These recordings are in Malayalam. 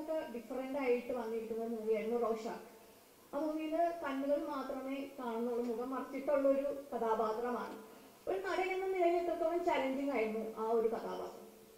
നിന്നൊക്കെ ഡിഫറെന്റ് ആയിട്ട് വന്നിരിക്കുന്ന മൂവിയായിരുന്നു റോഷാക്ക്. ആ മൂവിയിൽ കണ്ണുകൾ മാത്രമേ കാണുന്നുള്ളൂ, മുഖം മറച്ചിട്ടുള്ള ഒരു കഥാപാത്രമാണ്. ഒരു നടൻ എന്ന നിലയിൽ എത്രത്തോളം ചാലഞ്ചിങ് ആയിരുന്നു ആ ഒരു കഥാപാത്രം?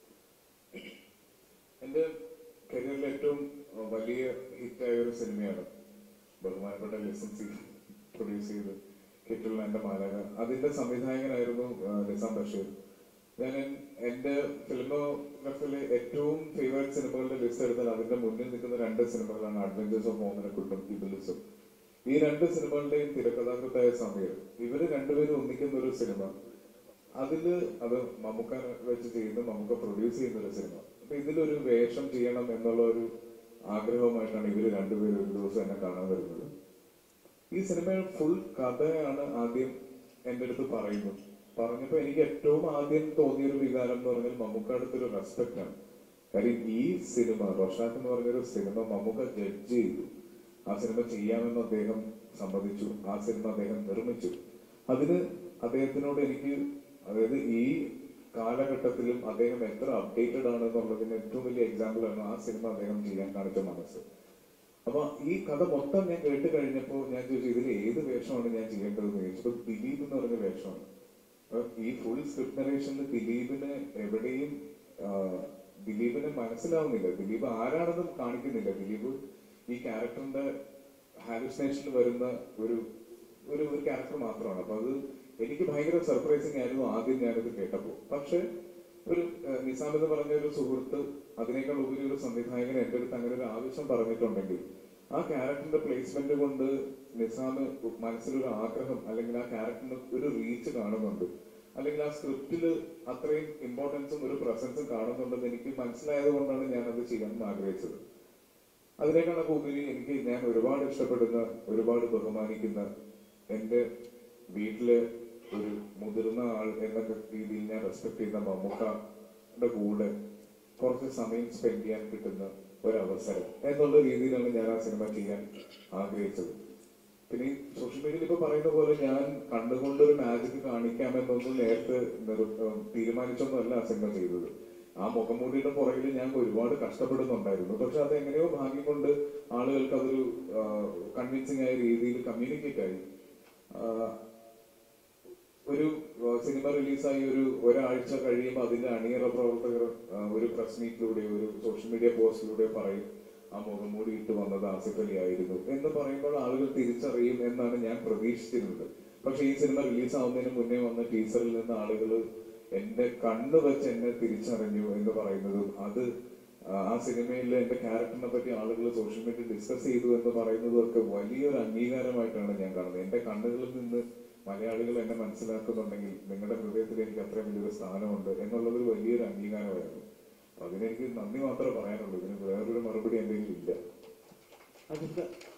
എന്റെ കരിയറിലെ ഏറ്റവും വലിയ ഹിറ്റായ ഒരു സിനിമയാണ് ബഹുമാനപ്പെട്ട ലിസൺ പ്രൊഡ്യൂസ് ചെയ്ത് ഹിറ്റുള്ള എന്റെ മാലക. അതിന്റെ സംവിധായകനായിരുന്നു നിസാം ബഷീർ. ഞാൻ എന്റെ ഫിലിമോഗ്രഫിയിലെ ഏറ്റവും ഫേവറേറ്റ് സിനിമകളുടെ ലിസ്റ്റ് എടുത്താൽ അതിന്റെ മുന്നിൽ നിൽക്കുന്ന 2 സിനിമകളാണ് അഡ്വഞ്ചേഴ്സ് ഓഫ് മോഹനക്കുട്ടും ഇബിലിസും. ഈ 2 സിനിമകളുടെയും തിരക്കഥാകൃത്തായ സമീർ, ഇവര് രണ്ടുപേരും ഒന്നിക്കുന്ന ഒരു സിനിമ. അതില് അത് മമ്മൂക്ക വെച്ച് ചെയ്യുന്ന, മമ്മൂക്ക പ്രൊഡ്യൂസ് ചെയ്യുന്ന ഒരു സിനിമ. അപ്പൊ ഇതിലൊരു വേഷം ചെയ്യണം എന്നുള്ള ഒരു ആഗ്രഹവുമായിട്ടാണ് ഇവര് രണ്ടുപേരും ഒരു ദിവസം എന്നെ കാണാൻ വരുന്നത്. ഈ സിനിമയുടെ ഫുൾ കഥയാണ് ആദ്യം എന്റെ അടുത്ത് പറയുന്നത്. പറഞ്ഞപ്പോ എനിക്ക് ഏറ്റവും ആദ്യം തോന്നിയൊരു വികാരം എന്ന് പറഞ്ഞാൽ മമ്മൂക്ക അടുത്തൊരു റെസ്പെക്ട് ആണ്. കാര്യം ഈ സിനിമ റോഷാക്ക് എന്ന് പറഞ്ഞൊരു സിനിമ മമ്മൂക്ക ജഡ്ജ് ചെയ്തു. ആ സിനിമ ചെയ്യാമെന്ന് അദ്ദേഹം സമ്മതിച്ചു. ആ സിനിമ അദ്ദേഹം നിർമ്മിച്ചു. അതിന് അദ്ദേഹത്തിനോട് എനിക്ക്, അതായത് ഈ കാലഘട്ടത്തിലും അദ്ദേഹം എത്ര അപ്ഡേറ്റഡ് ആണ് എന്നുള്ളതിന് ഏറ്റവും വലിയ എക്സാമ്പിൾ ആണ് ആ സിനിമ അദ്ദേഹം ചെയ്യാൻ കാണിച്ച മനസ്സ്. അപ്പൊ ഈ കഥ മൊത്തം ഞാൻ കേട്ട് കഴിഞ്ഞപ്പോ ഞാൻ ചോദിച്ചു, ഇതിൽ ഏത് വേഷമാണ് ഞാൻ ചെയ്യേണ്ടതെന്ന് ചോദിച്ചപ്പോ ദിലീപ് എന്ന് പറഞ്ഞ വേഷമാണ്. ഈ ഫുൾ സ്ക്രിപ്റ്റ് നറേഷനിൽ ദിലീപിനെ മനസ്സിലാവുന്നില്ല. ദിലീപ് ആരാണെന്ന് കാണിക്കുന്നില്ല. ദിലീപ് ഈ ക്യാരക്ടറിന്റെ ഹാലുസിനേഷനിൽ വരുന്ന ഒരു ക്യാരക്ടർ മാത്രമാണ്. അപ്പൊ അത് എനിക്ക് ഭയങ്കര സർപ്രൈസിങ് ആയിരുന്നു ആദ്യം ഞാനത് കേട്ടപ്പോ. പക്ഷെ ഒരു നിസാം എന്ന് പറഞ്ഞ ഒരു സുഹൃത്ത്, അതിനേക്കാൾ ഉപരി ഒരു സംവിധായകൻ എന്റെ അടുത്ത് അങ്ങനെ ഒരു ആവശ്യം പറഞ്ഞിട്ടുണ്ടെങ്കിൽ ആ ക്യാരക്ടറിന്റെ പ്ലേസ്മെന്റ് കൊണ്ട് നിസാം മനസ്സിലൊരു ആഗ്രഹം, അല്ലെങ്കിൽ ആ ക്യാരക്ടറിന് ഒരു റീച്ച് കാണുന്നുണ്ട്, അല്ലെങ്കിൽ ആ സ്ക്രിപ്റ്റില് അത്രയും ഇമ്പോർട്ടൻസും ഒരു പ്രസൻസും കാണുന്നുണ്ടെന്ന് എനിക്ക് മനസ്സിലായത് കൊണ്ടാണ് ഞാനത് ചെയ്യാൻ ആഗ്രഹിച്ചത്. അതിനേക്കാളൊക്കെ ഉപരി ഞാൻ ഒരുപാട് ഇഷ്ടപ്പെടുന്ന, ഒരുപാട് ബഹുമാനിക്കുന്ന, എന്റെ വീട്ടിലെ ഒരു മുതിർന്ന ആൾ എന്ന രീതിയിൽ ഞാൻ റെസ്പെക്ട് ചെയ്യുന്ന മമ്മൂക്കയുടെ കൂടെ കുറച്ച് സമയം സ്പെൻഡ് ചെയ്യാൻ കിട്ടുന്ന ഒരവസരം എന്നുള്ള രീതിയിലാണ് ഞാൻ ആ സിനിമ ചെയ്യാൻ ആഗ്രഹിച്ചത്. പിന്നെ ഈ സോഷ്യൽ മീഡിയയിൽ ഇപ്പൊ പറയുന്ന പോലെ ഞാൻ കണ്ടുകൊണ്ടൊരു മാജിക് കാണിക്കാമെന്നൊന്നും നേരത്തെ തീരുമാനിച്ചൊന്നുമല്ല ആ സിനിമ ചെയ്തത്. ആ മുഖംമൂടിയുടെ പുറകിൽ ഞാൻ ഒരുപാട് കഷ്ടപ്പെടുന്നുണ്ടായിരുന്നു. പക്ഷെ അത് എങ്ങനെയോ ഭാഗ്യം കൊണ്ട് ആളുകൾക്ക് അതൊരു കൺവിൻസിംഗ് ആയ രീതിയിൽ കമ്മ്യൂണിക്കേറ്റ് ആയി. ഒരു സിനിമ റിലീസായി ഒരാഴ്ച കഴിയുമ്പോൾ അതിന്റെ അണിയറ പ്രവർത്തകർ ഒരു പ്രസ് മീറ്റിലൂടെ, ഒരു സോഷ്യൽ മീഡിയ പോസ്റ്റിലൂടെ പറയും ആ മുഖംമൂടി ഇട്ട് വന്നത് ആസിഫ് അലി ആയിരുന്നു എന്ന് പറയുമ്പോൾ ആളുകൾ തിരിച്ചറിയും എന്നാണ് ഞാൻ പ്രതീക്ഷിച്ചിരുന്നത്. പക്ഷെ ഈ സിനിമ റിലീസാവുന്നതിന് മുന്നേ വന്ന ടീസറിൽ നിന്ന് ആളുകൾ എന്റെ കണ്ണ് വെച്ച് എന്നെ തിരിച്ചറിഞ്ഞു എന്ന് പറയുന്നതും, അത് ആ സിനിമയിൽ എന്റെ ക്യാരക്ടറിനെ പറ്റി ആളുകൾ സോഷ്യൽ മീഡിയ ഡിസ്കസ് ചെയ്തു എന്ന് പറയുന്നതും ഒക്കെ വലിയൊരു അംഗീകാരമായിട്ടാണ് ഞാൻ കാണുന്നത്. എന്റെ കണ്ണുകളിൽ നിന്ന് മലയാളികൾ എന്നെ മനസ്സിലാക്കുന്നുണ്ടെങ്കിൽ നിങ്ങളുടെ ഹൃദയത്തിൽ എനിക്ക് അത്രയും വലിയൊരു സ്ഥാനമുണ്ട് എന്നുള്ളത് വലിയൊരു അംഗീകാരമായിരുന്നു. അതിനെനിക്ക് നന്ദി മാത്രമേ പറയാനുള്ളൂ. ഇതിന് വേറൊരു മറുപടി എന്റെ കയ്യിൽ ഇല്ല.